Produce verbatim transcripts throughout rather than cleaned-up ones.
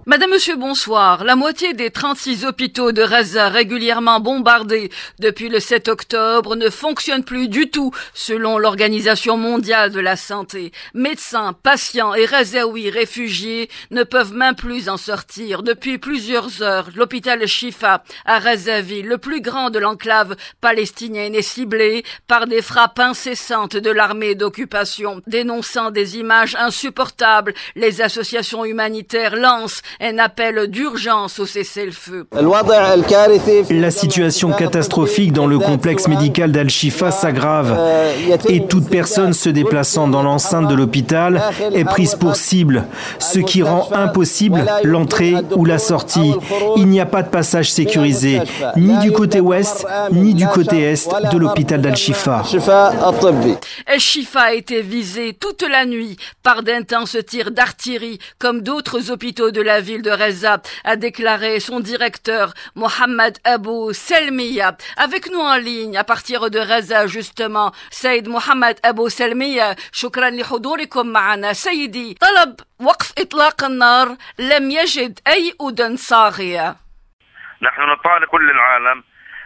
Madame, monsieur, bonsoir. La moitié des trente-six hôpitaux de Gaza régulièrement bombardés depuis le sept octobre ne fonctionnent plus du tout selon l'Organisation mondiale de la santé. Médecins, patients et Gazaouis réfugiés ne peuvent même plus en sortir. Depuis plusieurs heures, l'hôpital Shifa à Gazaville, le plus grand de l'enclave palestinienne, est ciblé par des frappes incessantes de l'armée d'occupation. Dénonçant des images insupportables, les associations humanitaires lancent un appel d'urgence au cessez-le-feu. La situation catastrophique dans le complexe médical d'Al-Shifa s'aggrave et toute personne se déplaçant dans l'enceinte de l'hôpital est prise pour cible, ce qui rend impossible l'entrée ou la sortie. Il n'y a pas de passage sécurisé, ni du côté ouest, ni du côté est de l'hôpital d'Al-Shifa. Al-Shifa a été visé toute la nuit par d'intenses tirs d'artillerie, comme d'autres hôpitaux de la ville de Gaza, a déclaré son directeur Mohamed Abou Selmiya. Avec nous en ligne à partir de Gaza justement, Saïd Mohamed Abou Selmiya. شكرا لحضوركم معنا سيدي. طلب وقف إطلاق النار لم يجد أي أذن صاغية. نحن نطالب كل العالم.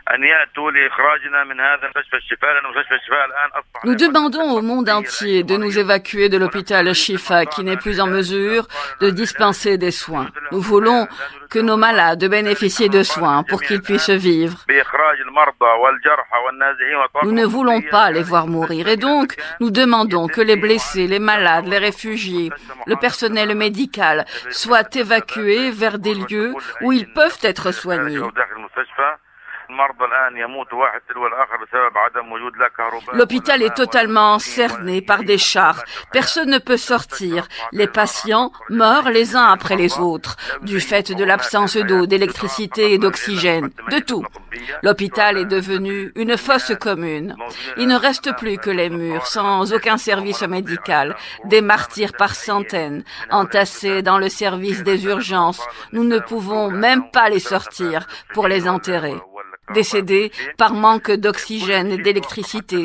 Nous demandons au monde entier de nous évacuer de l'hôpital Shifa qui n'est plus en mesure de dispenser des soins. Nous voulons que nos malades bénéficient de soins pour qu'ils puissent vivre. Nous ne voulons pas les voir mourir et donc nous demandons que les blessés, les malades, les réfugiés, le personnel médical soient évacués vers des lieux où ils peuvent être soignés. L'hôpital est totalement cerné par des chars. Personne ne peut sortir. Les patients meurent les uns après les autres, du fait de l'absence d'eau, d'électricité et d'oxygène, de tout. L'hôpital est devenu une fosse commune. Il ne reste plus que les murs, sans aucun service médical. Des martyrs par centaines, entassés dans le service des urgences. Nous ne pouvons même pas les sortir pour les enterrer. Décédés par manque d'oxygène et d'électricité.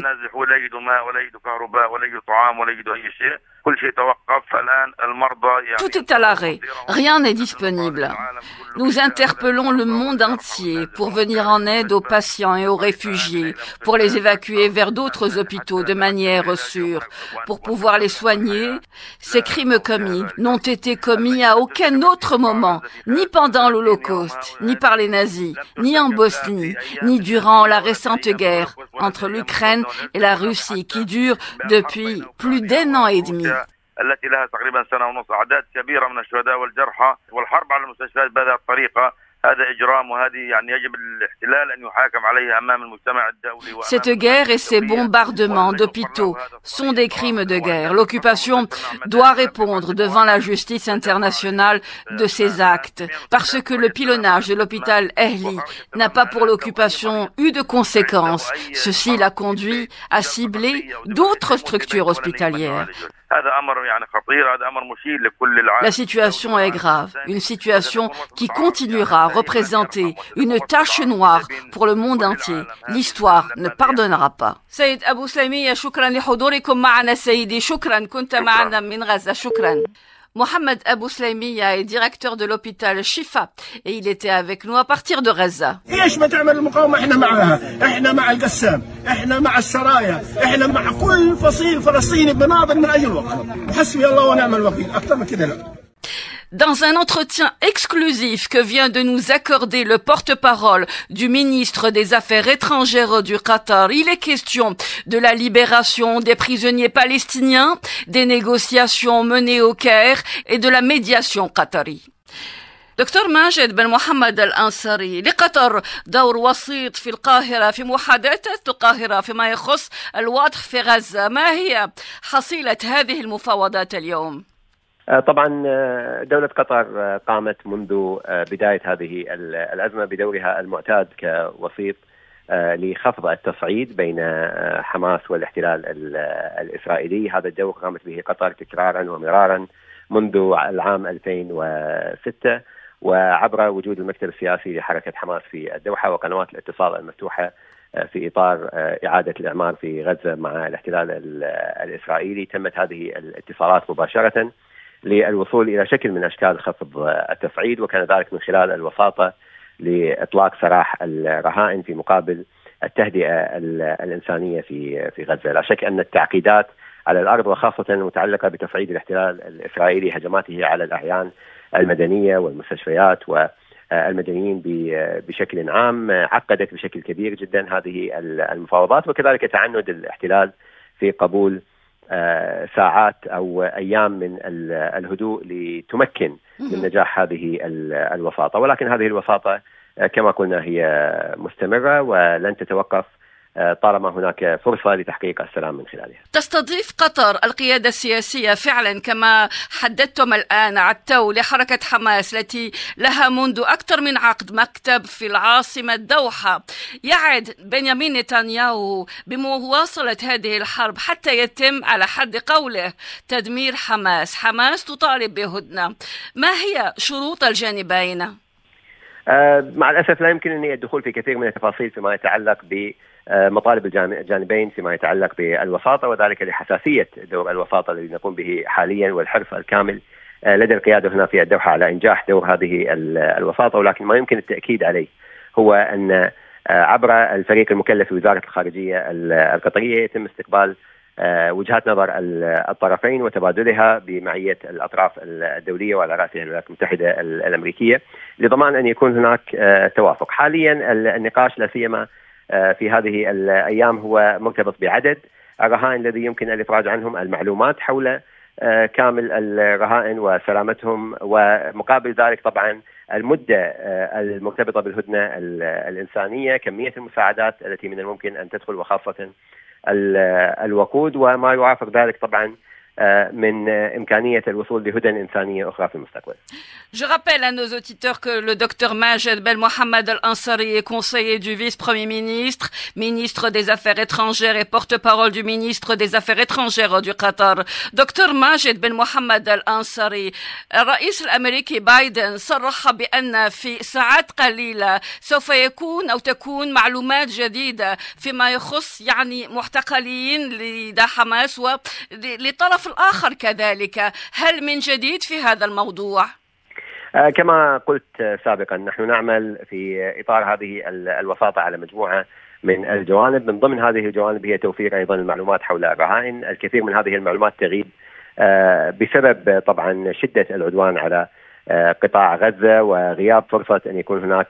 Tout est à l'arrêt, rien n'est disponible. Nous interpellons le monde entier pour venir en aide aux patients et aux réfugiés, pour les évacuer vers d'autres hôpitaux de manière sûre, pour pouvoir les soigner. Ces crimes commis n'ont été commis à aucun autre moment, ni pendant l'Holocauste, ni par les nazis, ni en Bosnie, ni durant la récente guerre entre l'Ukraine et la Russie qui dure depuis plus d'un an et demi. التي لها تقريبا سنة ونص أعداد كبيرة من الشهداء والجرحى والحرب على المستشفيات بهذه الطريقة هذا إجرام وهذه يعني يجب الاحتلال أن يحاكم عليه أمام المجتمع الدولي. Cette guerre et ces bombardements d'hôpitaux sont des crimes de guerre. L'occupation doit répondre devant la justice internationale de ces actes parce que le pilonnage de l'hôpital Ahli n'a pas pour l'occupation eu de conséquences. Ceci l'a conduit à cibler d'autres structures hospitalières. La situation est grave, une situation qui continuera à représenter une tache noire pour le monde entier. L'histoire ne pardonnera pas. سيد أبو سليمية شكرا لحضوركم معنا سيدي شكرا كنت معنا من غزة شكرا. Mohamed Abou Selmiya est directeur de l'hôpital Shifa et il était avec nous à partir de Gaza. ايش بتعمل المقاومه احنا معها احنا مع القسام احنا مع السرايا احنا مع كل فصيل فلسطيني بناضل من اجل وطنه حسبي الله ونعم الوكيل اكثر من كده لا. Dans un entretien exclusif que vient de nous accorder le porte-parole du ministre des Affaires étrangères du Qatar, il est question de la libération des prisonniers palestiniens, des négociations menées au Caire et de la médiation qatari. دكتور ماجد بن محمد الأنصاري، لقطر دور وسيط في القاهرة في محادثة القاهرة فيما يخص الوضع في غزة. ما هي حصيلة هذه المفاوضات اليوم؟ طبعا دولة قطر قامت منذ بداية هذه الأزمة بدورها المعتاد كوسيط لخفض التصعيد بين حماس والاحتلال الإسرائيلي. هذا الدور قامت به قطر تكرارا ومرارا منذ العام ألفين وستة وعبر وجود المكتب السياسي لحركة حماس في الدوحة وقنوات الاتصال المفتوحة في إطار إعادة الإعمار في غزة مع الاحتلال الإسرائيلي. تمت هذه الاتصالات مباشرة للوصول إلى شكل من أشكال خفض التصعيد، وكان ذلك من خلال الوساطة لإطلاق سراح الرهائن في مقابل التهدئة الإنسانية في في غزة. لا شك أن التعقيدات على الأرض وخاصة المتعلقة بتصعيد الاحتلال الإسرائيلي هجماته على الأعيان المدنية والمستشفيات والمدنيين بشكل عام عقدت بشكل كبير جدا هذه المفاوضات، وكذلك تعنت الاحتلال في قبول ساعات أو أيام من الهدوء لتمكن من نجاح هذه الوساطة. ولكن هذه الوساطة كما قلنا هي مستمرة ولن تتوقف طالما هناك فرصة لتحقيق السلام من خلالها. تستضيف قطر القيادة السياسية فعلا كما حددتم الآن على التو لحركة حماس التي لها منذ أكثر من عقد مكتب في العاصمة الدوحة. يعد بنيامين نتنياهو بمواصلة هذه الحرب حتى يتم على حد قوله تدمير حماس. حماس تطالب بهدنة، ما هي شروط الجانبين؟ آه مع الأسف لا يمكنني الدخول في كثير من التفاصيل فيما يتعلق ب مطالب الجانبين فيما يتعلق بالوساطة، وذلك لحساسية دور الوساطة الذي نقوم به حاليا والحرص الكامل لدى القيادة هنا في الدوحة على إنجاح دور هذه الوساطة. ولكن ما يمكن التأكيد عليه هو أن عبر الفريق المكلف في وزارة الخارجية القطرية يتم استقبال وجهات نظر الطرفين وتبادلها بمعية الأطراف الدولية وعلى رأسها الولايات المتحدة الأمريكية لضمان أن يكون هناك توافق. حاليا النقاش لا سيما في هذه الأيام هو مرتبط بعدد الرهائن الذي يمكن الإفراج عنهم، المعلومات حول كامل الرهائن وسلامتهم، ومقابل ذلك طبعا المدة المرتبطة بالهدنة الإنسانية، كمية المساعدات التي من الممكن أن تدخل وخاصة الوقود، وما يوافق ذلك طبعا من إمكانية الوصول لهدن إنسانية أخرى في المستقبل. Je rappelle à nos auditeurs que le docteur Majed Ben Mohamed Al-Ansari est conseiller du vice-premier ministre, ministre des Affaires étrangères et porte-parole du ministre des Affaires étrangères du Qatar. دكتور ماجد بن محمد الأنصاري، الرئيس الأمريكي بايدن صرح بأن في ساعات قليلة سوف يكون أو تكون معلومات جديدة فيما يخص يعني محتقلين لدى حماس ولطرف الآخر كذلك. هل من جديد في هذا الموضوع؟ كما قلت سابقا نحن نعمل في إطار هذه الوساطة على مجموعة من الجوانب، من ضمن هذه الجوانب هي توفير أيضا المعلومات حول الرهائن. الكثير من هذه المعلومات تغيب بسبب طبعا شدة العدوان على قطاع غزة وغياب فرصة أن يكون هناك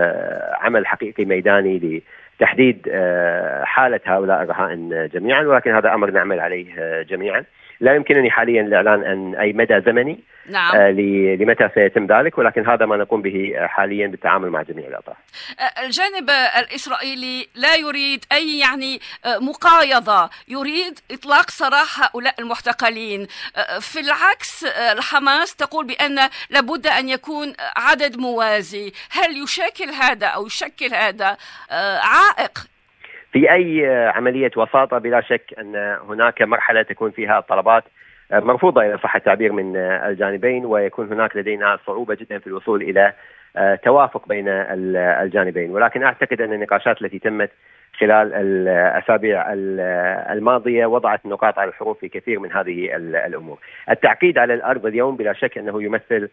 عمل حقيقي ميداني لتحديد حالة هؤلاء الرهائن جميعا، ولكن هذا أمر نعمل عليه جميعا. لا يمكنني حاليا الإعلان عن أي مدى زمني نعم. آه لمتى سيتم ذلك، ولكن هذا ما نقوم به حاليا بالتعامل مع جميع الأطراف. الجانب الإسرائيلي لا يريد أي يعني مقايضة، يريد إطلاق سراح هؤلاء المحتقلين. في العكس الحماس تقول بأن لابد أن يكون عدد موازي. هل يشكل هذا أو يشكل هذا عائق في أي عملية وساطة؟ بلا شك أن هناك مرحلة تكون فيها الطلبات مرفوضة إلى صح التعبير من الجانبين، ويكون هناك لدينا صعوبة جدا في الوصول إلى توافق بين الجانبين. ولكن أعتقد أن النقاشات التي تمت خلال الأسابيع الماضية وضعت نقاط على الحروف في كثير من هذه الأمور. التعقيد على الأرض اليوم بلا شك أنه يمثل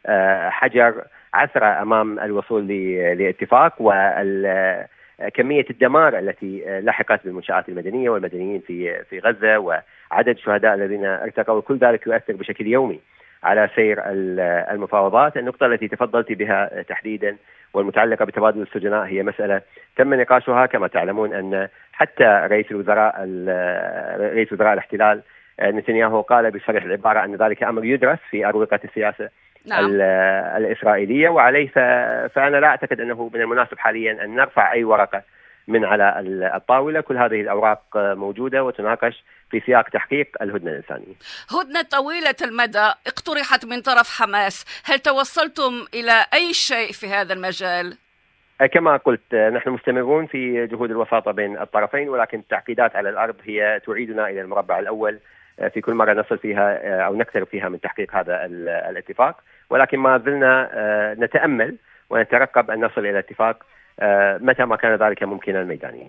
حجر عثرة أمام الوصول لاتفاق، وال كمية الدمار التي لحقت بالمنشآت المدنية والمدنيين في في غزة وعدد الشهداء الذين ارتقوا، كل ذلك يؤثر بشكل يومي على سير المفاوضات. النقطة التي تفضلت بها تحديدا والمتعلقة بتبادل السجناء هي مسألة تم نقاشها. كما تعلمون أن حتى رئيس الوزراء رئيس وزراء الاحتلال نتنياهو قال بصريح العبارة أن ذلك أمر يدرس في أروقة السياسة نعم. الإسرائيلية، وعليه فأنا لا أعتقد أنه من المناسب حاليا أن نرفع أي ورقة من على الطاولة. كل هذه الأوراق موجودة وتناقش في سياق تحقيق الهدنة الإنسانية. هدنة طويلة المدى اقترحت من طرف حماس، هل توصلتم إلى أي شيء في هذا المجال؟ كما قلت نحن مستمرون في جهود الوساطة بين الطرفين، ولكن التعقيدات على الأرض هي تعيدنا إلى المربع الأول في كل مرة نصل فيها أو نقترب فيها من تحقيق هذا الاتفاق، ولكن ما زلنا نتأمل ونترقب أن نصل إلى اتفاق متى ما كان ذلك ممكنا ميدانيا.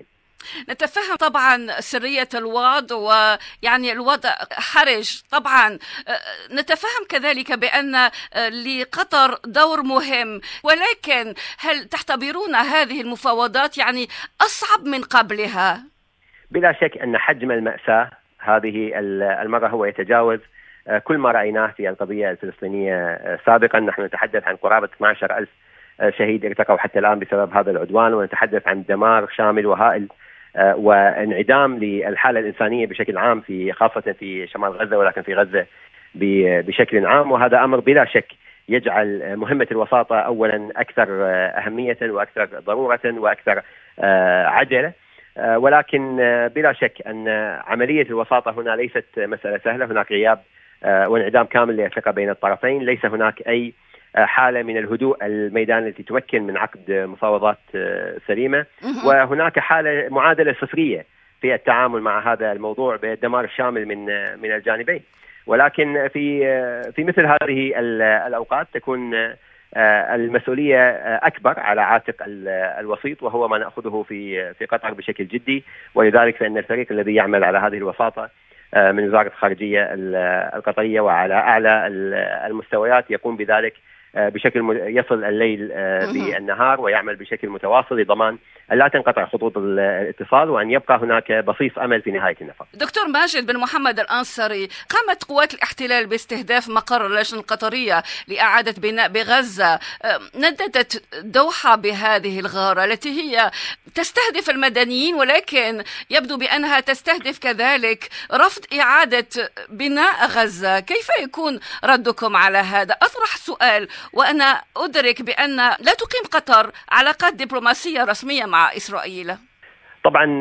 نتفهم طبعا سرية الوضع، ويعني الوضع حرج طبعا. نتفهم كذلك بأن لقطر دور مهم، ولكن هل تعتبرون هذه المفاوضات يعني أصعب من قبلها؟ بلا شك أن حجم المأساة هذه المرة هو يتجاوز كل ما رأيناه في القضية الفلسطينية سابقا. نحن نتحدث عن قرابة اثني عشر ألف شهيد ارتقوا حتى الآن بسبب هذا العدوان، ونتحدث عن دمار شامل وهائل وانعدام للحالة الإنسانية بشكل عام، في خاصة في شمال غزة ولكن في غزة بشكل عام. وهذا أمر بلا شك يجعل مهمة الوساطة أولا أكثر أهمية وأكثر ضرورة وأكثر عجلة، ولكن بلا شك أن عملية الوساطة هنا ليست مسألة سهلة. هناك غياب وانعدام كامل للثقة بين الطرفين، ليس هناك أي حالة من الهدوء الميداني التي تمكن من عقد مفاوضات سليمة، وهناك حالة معادلة صفرية في التعامل مع هذا الموضوع بالدمار الشامل من من الجانبين. ولكن في في مثل هذه الأوقات تكون المسؤولية أكبر على عاتق الوسيط، وهو ما نأخذه في في قطر بشكل جدي. ولذلك فإن الفريق الذي يعمل على هذه الوساطة من وزارة الخارجية القطرية وعلى أعلى المستويات يقوم بذلك بشكل يصل الليل بالنهار، ويعمل بشكل متواصل لضمان أن لا تنقطع خطوط الاتصال وأن يبقى هناك بصيص أمل في نهاية النفق. دكتور ماجد بن محمد الأنصري، قامت قوات الاحتلال باستهداف مقر اللجنة القطرية لإعادة بناء بغزة. نددت دوحة بهذه الغارة التي هي تستهدف المدنيين، ولكن يبدو بأنها تستهدف كذلك رفض إعادة بناء غزة. كيف يكون ردكم على هذا؟ أطرح سؤال وأنا أدرك بأن لا تقيم قطر علاقات دبلوماسية رسمية مع إسرائيل. طبعا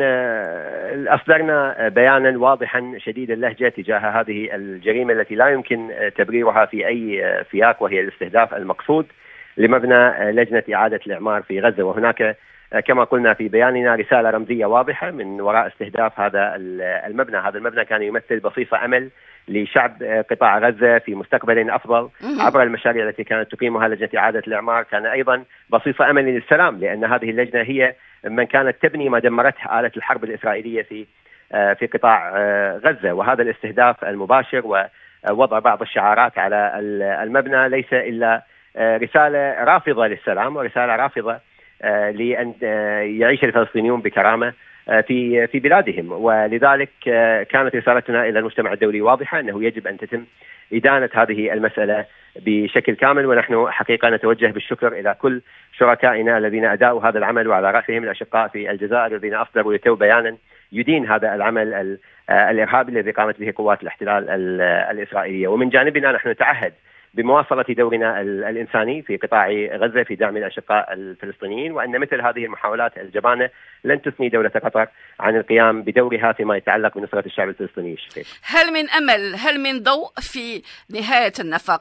أصدرنا بيانا واضحا شديد اللهجة تجاه هذه الجريمة التي لا يمكن تبريرها في أي سياق، وهي الاستهداف المقصود لمبنى لجنة إعادة الإعمار في غزة. وهناك كما قلنا في بياننا رسالة رمزية واضحة من وراء استهداف هذا المبنى. هذا المبنى كان يمثل بصيصة أمل لشعب قطاع غزة في مستقبل أفضل عبر المشاريع التي كانت تقيمها لجنة إعادة الإعمار. كان أيضا بصيصة أمل للسلام، لأن هذه اللجنة هي من كانت تبني ما دمرته آلة الحرب الإسرائيلية في في قطاع غزة. وهذا الاستهداف المباشر ووضع بعض الشعارات على المبنى ليس إلا رسالة رافضة للسلام، ورسالة رافضة لأن يعيش الفلسطينيون بكرامة في في بلادهم. ولذلك كانت رسالتنا إلى المجتمع الدولي واضحة أنه يجب أن تتم إدانة هذه المسألة بشكل كامل. ونحن حقيقة نتوجه بالشكر إلى كل شركائنا الذين أداؤوا هذا العمل، وعلى رأسهم الأشقاء في الجزائر الذين أصدروا للتو بيانا يدين هذا العمل الإرهابي الذي قامت به قوات الاحتلال الإسرائيلية. ومن جانبنا نحن نتعهد بمواصلة دورنا الإنساني في قطاع غزة في دعم الأشقاء الفلسطينيين، وأن مثل هذه المحاولات الجبانة لن تثني دولة قطر عن القيام بدورها فيما يتعلق بنصرة الشعب الفلسطيني الشقيق. هل من أمل، هل من ضوء في نهاية النفق؟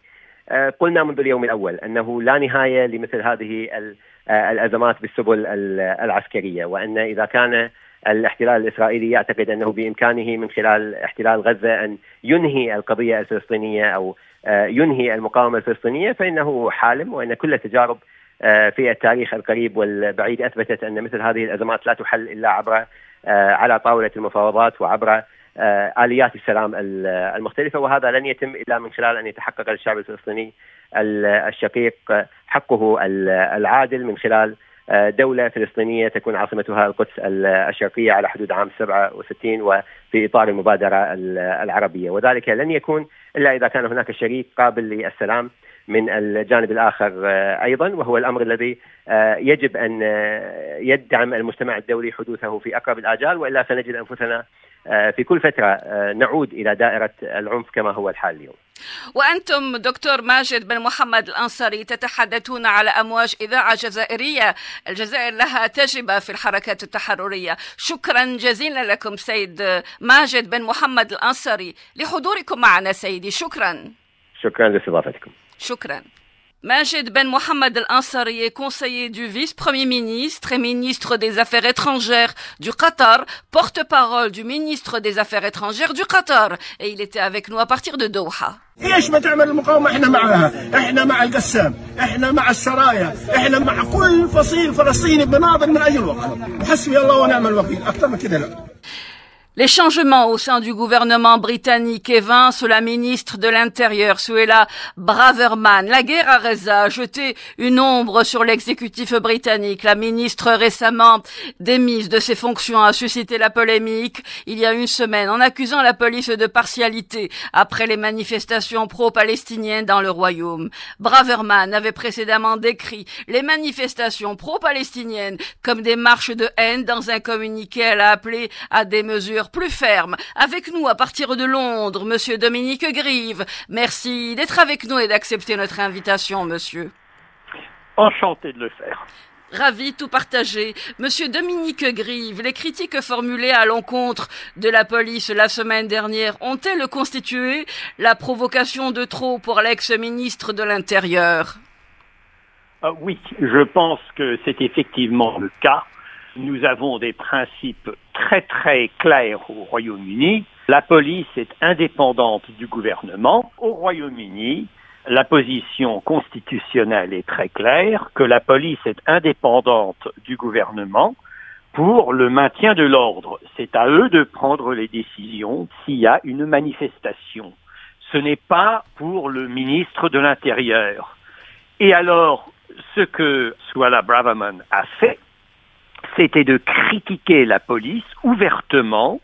قلنا منذ اليوم الأول أنه لا نهاية لمثل هذه الأزمات بالسبل العسكرية، وأن إذا كان الاحتلال الإسرائيلي يعتقد أنه بإمكانه من خلال احتلال غزة أن ينهي القضية الفلسطينية أو ينهي المقاومة الفلسطينية، فإنه حالم. وأن كل التجارب في التاريخ القريب والبعيد أثبتت أن مثل هذه الأزمات لا تحل إلا عبر على طاولة المفاوضات وعبر آليات السلام المختلفة. وهذا لن يتم إلا من خلال أن يتحقق للشعب الفلسطيني الشقيق حقه العادل من خلال دولة فلسطينية تكون عاصمتها القدس الشرقية على حدود عام سبعة وستين وفي إطار المبادرة العربية. وذلك لن يكون إلا إذا كان هناك شريك قابل للسلام من الجانب الآخر أيضا، وهو الأمر الذي يجب أن يدعم المجتمع الدولي حدوثه في أقرب الآجال، وإلا سنجد أنفسنا في كل فترة نعود إلى دائرة العنف كما هو الحال اليوم. وأنتم دكتور ماجد بن محمد الأنصري تتحدثون على أمواج إذاعة جزائرية، الجزائر لها تجربة في الحركات التحررية. شكرا جزيلا لكم سيد ماجد بن محمد الأنصري لحضوركم معنا سيدي. شكرا. شكرا لاستضافتكم. شكرا. Majed Ben Mohamed Al-Ansari est conseiller du vice-premier ministre et ministre des Affaires étrangères du Qatar, porte-parole du ministre des Affaires étrangères du Qatar. Et il était avec nous à partir de Doha. ايش ما تعمل المقاومه احنا معها، احنا مع القسام، احنا مع السرايا، احنا مع كل فصيل فلسطيني بناضل من اجل وطنه، حسبي الله ونعم الوكيل، اكثر من كده لا. Les changements au sein du gouvernement britannique évincent la ministre de l'Intérieur, Suella Braverman. La guerre à Gaza a jeté une ombre sur l'exécutif britannique. La ministre récemment démise de ses fonctions a suscité la polémique il y a une semaine en accusant la police de partialité après les manifestations pro-palestiniennes dans le royaume. Braverman avait précédemment décrit les manifestations pro-palestiniennes comme des marches de haine. Dans un communiqué, elle a appelé à des mesures plus ferme. Avec nous à partir de Londres, Monsieur Dominique Grieve. Merci d'être avec nous et d'accepter notre invitation, monsieur. Enchanté de le faire. Ravi de tout partager. Monsieur Dominique Grieve, les critiques formulées à l'encontre de la police la semaine dernière ont-elles constitué la provocation de trop pour l'ex-ministre de l'Intérieur? Euh, oui, je pense que c'est effectivement le cas. Nous avons des principes très très clairs au Royaume-Uni. La police est indépendante du gouvernement. Au Royaume-Uni, la position constitutionnelle est très claire, que la police est indépendante du gouvernement pour le maintien de l'ordre. C'est à eux de prendre les décisions s'il y a une manifestation. Ce n'est pas pour le ministre de l'Intérieur. Et alors, ce que Suella Braverman a fait, c'était de critiquer la police ouvertement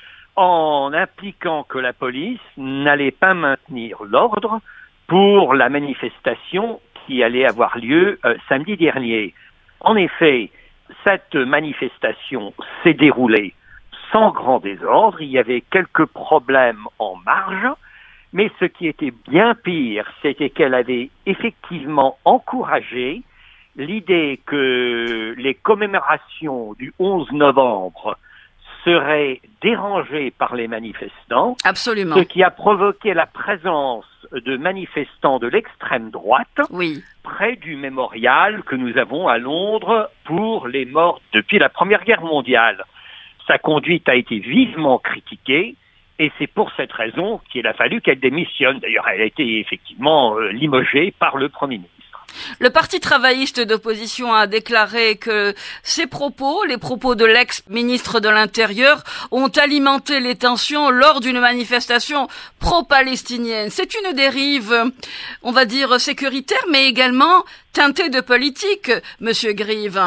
en impliquant que la police n'allait pas maintenir l'ordre pour la manifestation qui allait avoir lieu euh, samedi dernier. En effet, cette manifestation s'est déroulée sans grand désordre, il y avait quelques problèmes en marge, mais ce qui était bien pire, c'était qu'elle avait effectivement encouragé l'idée que les commémorations du onze novembre seraient dérangées par les manifestants. Absolument. Ce qui a provoqué la présence de manifestants de l'extrême droite oui. près du mémorial que nous avons à Londres pour les morts depuis la Première Guerre mondiale. Sa conduite a été vivement critiquée et c'est pour cette raison qu'il a fallu qu'elle démissionne. D'ailleurs, elle a été effectivement euh, limogée par le Premier ministre. Le Parti travailliste d'opposition a déclaré que ces propos, les propos de l'ex-ministre de l'Intérieur, ont alimenté les tensions lors d'une manifestation pro-palestinienne. C'est une dérive, on va dire, sécuritaire, mais également teintée de politique, Monsieur Grieve.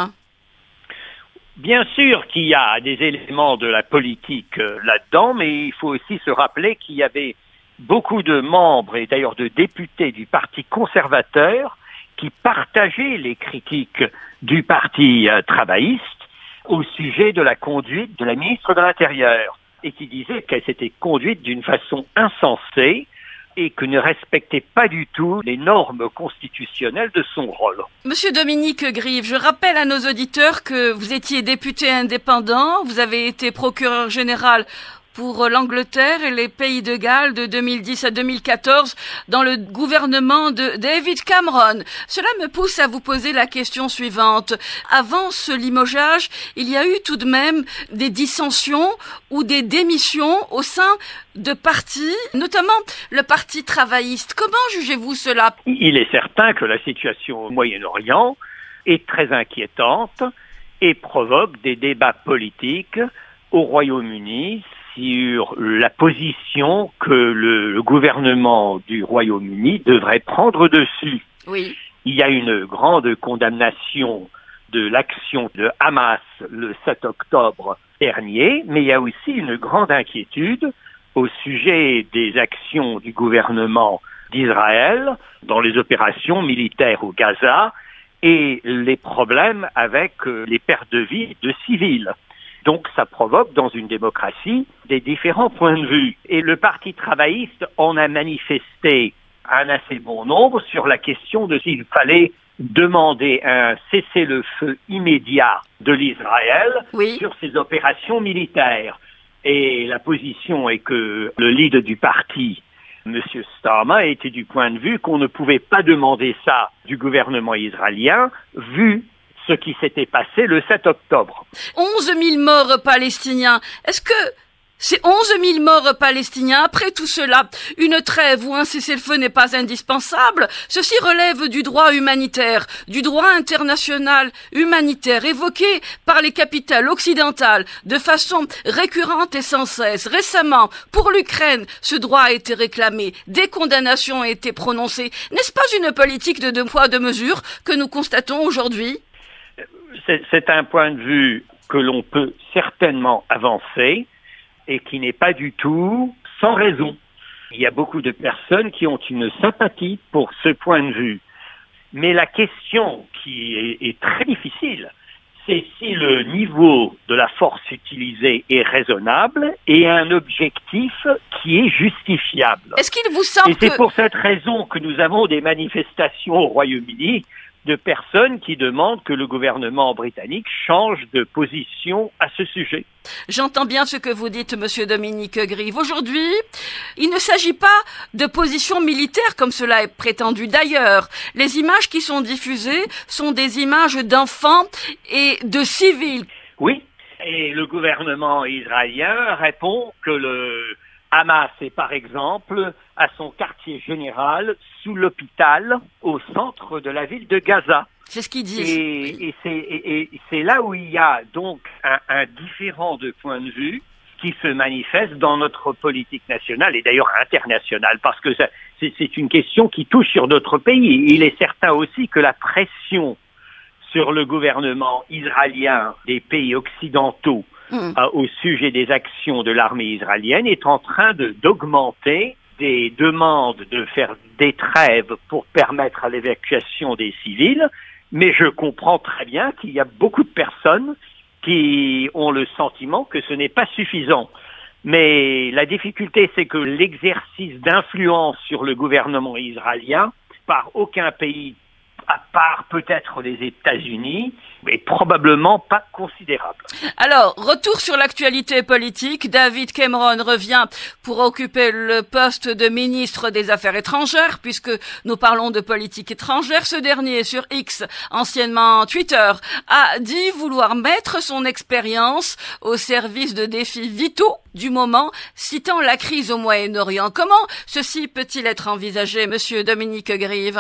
Bien sûr qu'il y a des éléments de la politique là-dedans, mais il faut aussi se rappeler qu'il y avait beaucoup de membres et d'ailleurs de députés du Parti conservateur qui partageaient les critiques du Parti euh, travailliste au sujet de la conduite de la ministre de l'Intérieur et qui disaient qu'elle s'était conduite d'une façon insensée et que ne respectait pas du tout les normes constitutionnelles de son rôle. Monsieur Dominique Grieve, je rappelle à nos auditeurs que vous étiez député indépendant, vous avez été procureur général pour l'Angleterre et les Pays de Galles de deux mille dix à deux mille quatorze dans le gouvernement de David Cameron. Cela me pousse à vous poser la question suivante. Avant ce limogeage, il y a eu tout de même des dissensions ou des démissions au sein de partis, notamment le Parti travailliste. Comment jugez-vous cela? Il est certain que la situation au Moyen-Orient est très inquiétante et provoque des débats politiques au Royaume-Uni sur la position que le, le gouvernement du Royaume-Uni devrait prendre dessus. Oui. Il y a une grande condamnation de l'action de Hamas le sept octobre dernier, mais il y a aussi une grande inquiétude au sujet des actions du gouvernement d'Israël dans les opérations militaires au Gaza et les problèmes avec les pertes de vie de civils. Donc ça provoque dans une démocratie des différents points de vue. Et le Parti travailliste en a manifesté un assez bon nombre sur la question de s'il fallait demander un cessez-le-feu immédiat de l'Israël oui. sur ses opérations militaires. Et la position est que le leader du parti M. Starmer était du point de vue qu'on ne pouvait pas demander ça du gouvernement israélien, vu ce qui s'était passé le sept octobre. onze mille morts palestiniens. Est-ce que ces onze mille morts palestiniens, après tout cela, une trêve ou un cessez-le-feu n'est pas indispensable? Ceci relève du droit humanitaire, du droit international humanitaire évoqué par les capitales occidentales de façon récurrente et sans cesse. Récemment, pour l'Ukraine, ce droit a été réclamé, des condamnations ont été prononcées. N'est-ce pas une politique de deux poids deux mesures que nous constatons aujourd'hui? C'est, c'est un point de vue que l'on peut certainement avancer, et qui n'est pas du tout sans raison. Il y a beaucoup de personnes qui ont une sympathie pour ce point de vue. Mais la question qui est, est très difficile, c'est si le niveau de la force utilisée est raisonnable et un objectif qui est justifiable. Est-ce qu'il vous semble Et c'est que... pour cette raison que nous avons des manifestations au Royaume-Uni de personnes qui demandent que le gouvernement britannique change de position à ce sujet. J'entends bien ce que vous dites, Monsieur Dominique Grieve. Aujourd'hui, il ne s'agit pas de position militaire comme cela est prétendu. D'ailleurs, les images qui sont diffusées sont des images d'enfants et de civils. Oui, et le gouvernement israélien répond que le Hamas est par exemple à son quartier général sous l'hôpital au centre de la ville de Gaza. C'est ce qu'ils disent. Et, et, c'est, et, et c'est là où il y a donc un, un différent de point de vue qui se manifeste dans notre politique nationale et d'ailleurs internationale, parce que ça, c'est, c'est une question qui touche sur d'autres pays. Il est certain aussi que la pression sur le gouvernement israélien des pays occidentaux Mmh. au sujet des actions de l'armée israélienne est en train de, d'augmenter des demandes de faire des trêves pour permettre à l'évacuation des civils, mais je comprends très bien qu'il y a beaucoup de personnes qui ont le sentiment que ce n'est pas suffisant. Mais la difficulté, c'est que l'exercice d'influence sur le gouvernement israélien par aucun pays, à part peut-être les États-Unis, est probablement pas considérable. Alors, retour sur l'actualité politique. David Cameron revient pour occuper le poste de ministre des Affaires étrangères, puisque nous parlons de politique étrangère. Ce dernier, sur X, anciennement Twitter, a dit vouloir mettre son expérience au service de défis vitaux du moment, citant la crise au Moyen-Orient. Comment ceci peut-il être envisagé, Monsieur Dominique Grieve?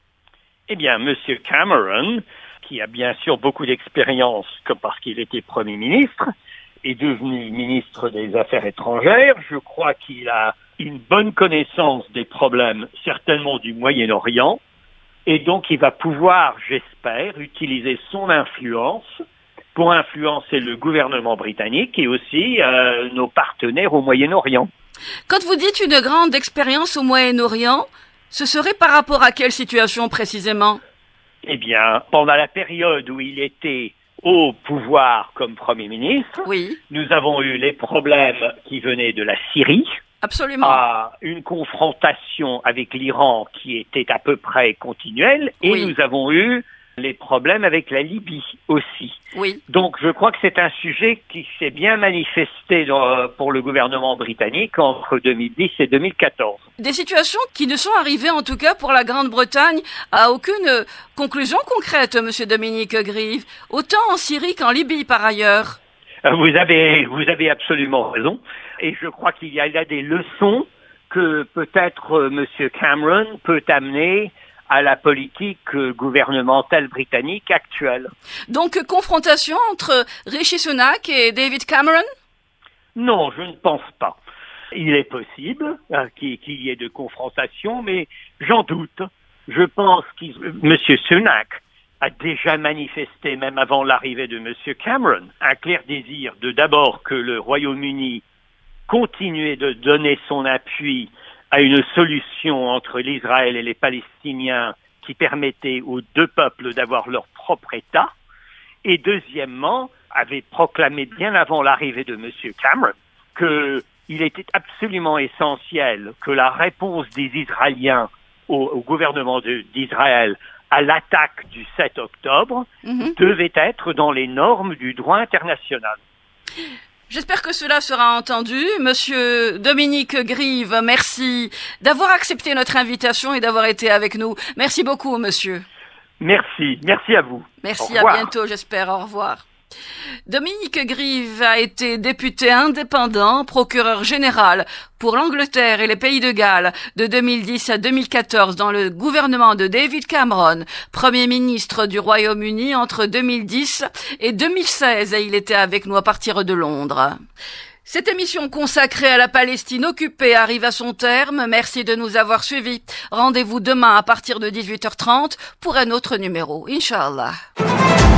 Eh bien, Monsieur Cameron, qui a bien sûr beaucoup d'expérience comme parce qu'il était Premier ministre, est devenu ministre des Affaires étrangères. Je crois qu'il a une bonne connaissance des problèmes, certainement du Moyen-Orient, et donc il va pouvoir, j'espère, utiliser son influence pour influencer le gouvernement britannique et aussi euh, nos partenaires au Moyen-Orient. Quand vous dites une grande expérience au Moyen-Orient, ce serait par rapport à quelle situation précisément? Eh bien, pendant la période où il était au pouvoir comme Premier ministre, oui. Nous avons eu les problèmes qui venaient de la Syrie. Absolument. À une confrontation avec l'Iran qui était à peu près continuelle, et oui. Nous avons eu les problèmes avec la Libye aussi. Oui. Donc je crois que c'est un sujet qui s'est bien manifesté dans, pour le gouvernement britannique entre deux mille dix et deux mille quatorze. Des situations qui ne sont arrivées en tout cas pour la Grande-Bretagne à aucune conclusion concrète, Monsieur Dominique Grieve, autant en Syrie qu'en Libye par ailleurs. Vous avez, vous avez absolument raison, et je crois qu'il y a là des leçons que peut-être euh, Monsieur Cameron peut amener à la politique gouvernementale britannique actuelle. Donc, confrontation entre Rishi Sunak et David Cameron? Non, je ne pense pas. Il est possible hein, qu'il, qu'il y ait de confrontation, mais j'en doute. Je pense que M. Sunak a déjà manifesté, même avant l'arrivée de M. Cameron, un clair désir de d'abord que le Royaume-Uni continue de donner son appui à une solution entre l'Israël et les Palestiniens qui permettait aux deux peuples d'avoir leur propre État, et deuxièmement, avait proclamé bien avant l'arrivée de M. Cameron qu'il était absolument essentiel que la réponse des Israéliens au, au gouvernement de, d'Israël à l'attaque du sept octobre mm-hmm. devait être dans les normes du droit international. J'espère que cela sera entendu. Monsieur Dominique Grive, merci d'avoir accepté notre invitation et d'avoir été avec nous. Merci beaucoup, monsieur. Merci, merci à vous. Merci, à bientôt, j'espère. Au revoir. Dominique Grive a été député indépendant, procureur général pour l'Angleterre et les Pays de Galles de deux mille dix à deux mille quatorze dans le gouvernement de David Cameron, Premier ministre du Royaume-Uni entre deux mille dix et deux mille seize, et il était avec nous à partir de Londres. Cette émission consacrée à la Palestine occupée arrive à son terme. Merci de nous avoir suivis. Rendez-vous demain à partir de dix-huit heures trente pour un autre numéro. Inch'Allah.